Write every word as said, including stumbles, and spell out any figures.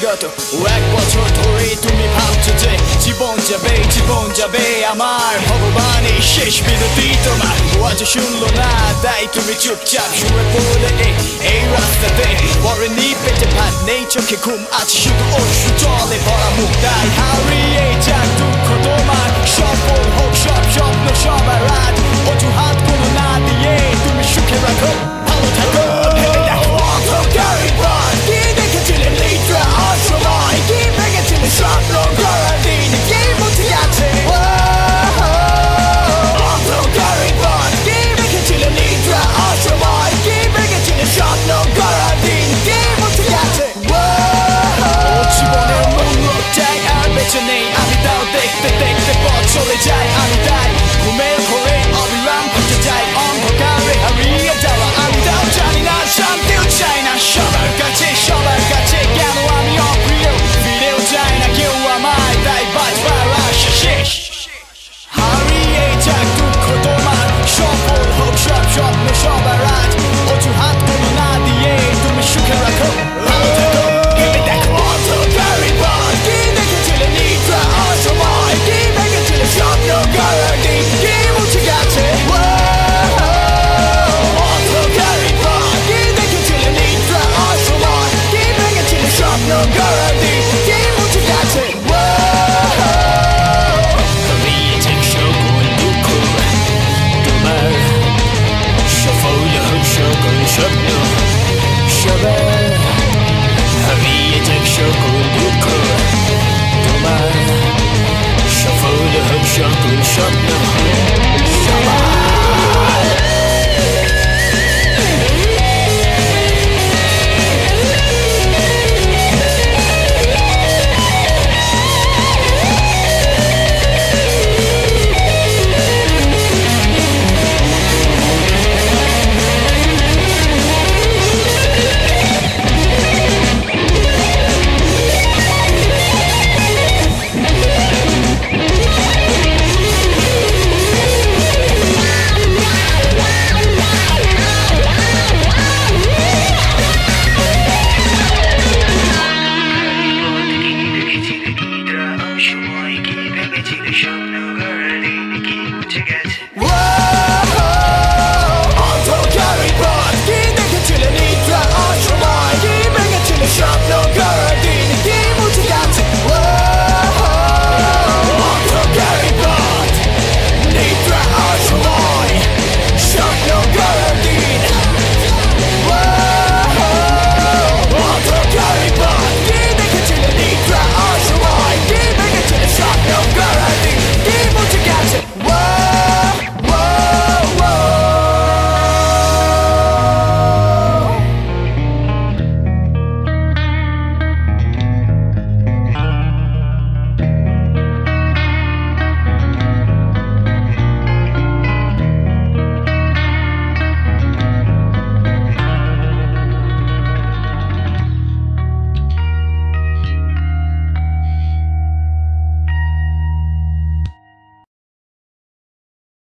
것도 একবছর ধরে তুমি ভাবছো যে জীবন যাবে জীবন যাবে আমার ভগবান এই শেষ বিরতি তোমার আজ শুনলো না তাই তুমি চুপচাপ শুয়ে পড়লে এই এই রাস্তাতে পরেনি পেটে ভাত নেই চোখে ঘুম আজ শুধু অশ্রু জলে ভরা মুখ তাই হারিয়ে যাক দুঃখ তোমার সফল হোক সব স্বপ্ন সবার রাত অজুহাত কোনো না দিয়ে তুমি সুখে রাখো ভালো থাকো ভেবে দেখো অন্ধকারে পথ কি দেখেছিলে লিট্রা অসময় কি ভেঙেছিলে স্বপ্ন গড়া দিন কি মুছে গেছে অন্ধকারে পথ কি দেখেছিলে লিট্রা অসময় কি ভেঙেছিলে স্বপ্ন গড়া দিন কি মুছে গেছে জীবনের মূল্যটাই আর বেঁচে নেই আমি তাও দেখতে দেখতে পথ চলে যাই আমি তাই ঘুমের ঘরে অবিরাম খুঁজে যাই অন্ধকারে হারিয়ে যাওয়া আমি তাও জানি না শান্তিও চাই না সবার কাছে সবার কাছে কেন আমি অপ্রিয় ফিরেও যাই না কেউ আমায় তাই বাঁচবার আশা শেষ হারিয়ে যাক দুঃখ তোমার সফল হোক সব স্বপ্ন সবার আজ অজুহাত কোনো না দিয়ে তুমি সুখে রাখো ভালো থাকো ভেবে দেখো অন্ধকারে পথ কি দেখেছিলে নিদ্রা অসময় কি ভেঙেছিলে স্বপ্ন গড়ার দিন কি মুছে গেছে অন্ধকারে পথ কি দেখেছিলে নিদ্রা অসময় কি ভেঙেছিলে স্বপ্ন গড়ার দিন